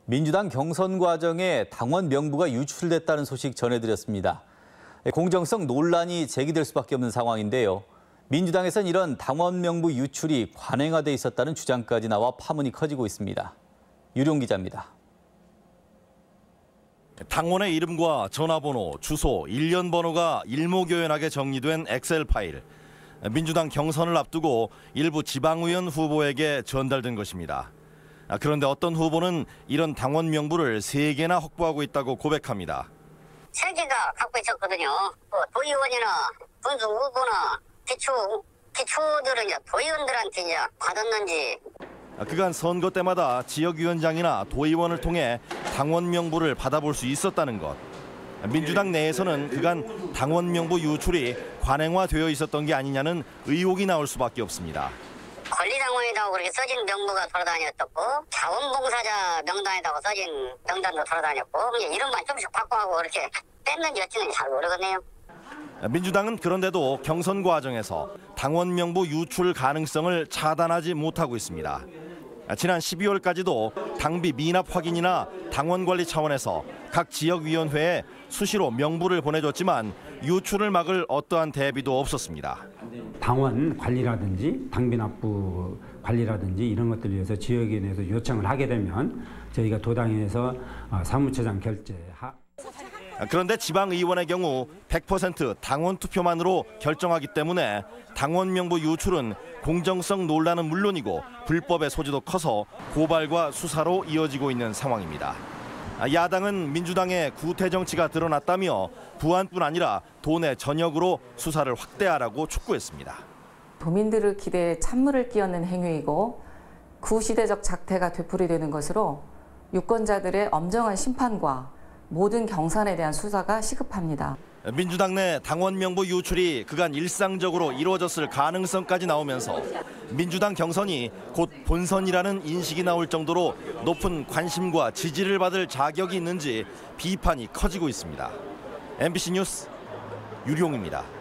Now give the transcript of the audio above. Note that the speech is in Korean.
민주당 경선 과정에 당원 명부가 유출됐다는 소식 전해드렸습니다. 공정성 논란이 제기될 수밖에 없는 상황인데요. 민주당에선 이런 당원 명부 유출이 관행화돼 있었다는 주장까지 나와 파문이 커지고 있습니다. 유룡 기자입니다. 당원의 이름과 전화번호, 주소, 일련 번호가 일목요연하게 정리된 엑셀 파일. 민주당 경선을 앞두고 일부 지방의원 후보에게 전달된 것입니다. 그런데 어떤 후보는 이런 당원 명부를 3개나 확보하고 있다고 고백합니다. 3개가 갖고 있었거든요. 도의원이나 군수 후보나 기초들은 이제 도의원들한테 이제 받았는지. 그간 선거 때마다 지역위원장이나 도의원을 통해 당원 명부를 받아볼 수 있었다는 것. 민주당 내에서는 그간 당원 명부 유출이 관행화되어 있었던 게 아니냐는 의혹이 나올 수밖에 없습니다. 권리당원이라고 그렇게 써진 명부가 돌아다녔었고 자원봉사자 명단이라고 써진 명단도 돌아다녔고 이름만 조금씩 바꿔하고 그렇게 뺐는지 어찌는지 잘 모르겠네요. 민주당은 그런데도 경선 과정에서 당원 명부 유출 가능성을 차단하지 못하고 있습니다. 지난 12월까지도 당비 미납 확인이나 당원 관리 차원에서 각 지역위원회에 수시로 명부를 보내줬지만 유출을 막을 어떠한 대비도 없었습니다. 당원 관리라든지 당비 납부 관리라든지 이런 것들을 위해서 지역에 대해서 요청을 하게 되면 저희가 도당에서 사무처장 결재하. 그런데 지방의원의 경우 100% 당원 투표만으로 결정하기 때문에 당원 명부 유출은 공정성 논란은 물론이고 불법의 소지도 커서 고발과 수사로 이어지고 있는 상황입니다. 야당은 민주당의 구태 정치가 드러났다며 부안뿐 아니라 도내 전역으로 수사를 확대하라고 촉구했습니다. 도민들의 기대에 찬물을 끼얹는 행위이고 구시대적 작태가 되풀이되는 것으로 유권자들의 엄정한 심판과 모든 경선에 대한 수사가 시급합니다. 민주당 내 당원 명부 유출이 그간 일상적으로 이루어졌을 가능성까지 나오면서 민주당 경선이 곧 본선이라는 인식이 나올 정도로 높은 관심과 지지를 받을 자격이 있는지 비판이 커지고 있습니다. MBC 뉴스 유룡입니다.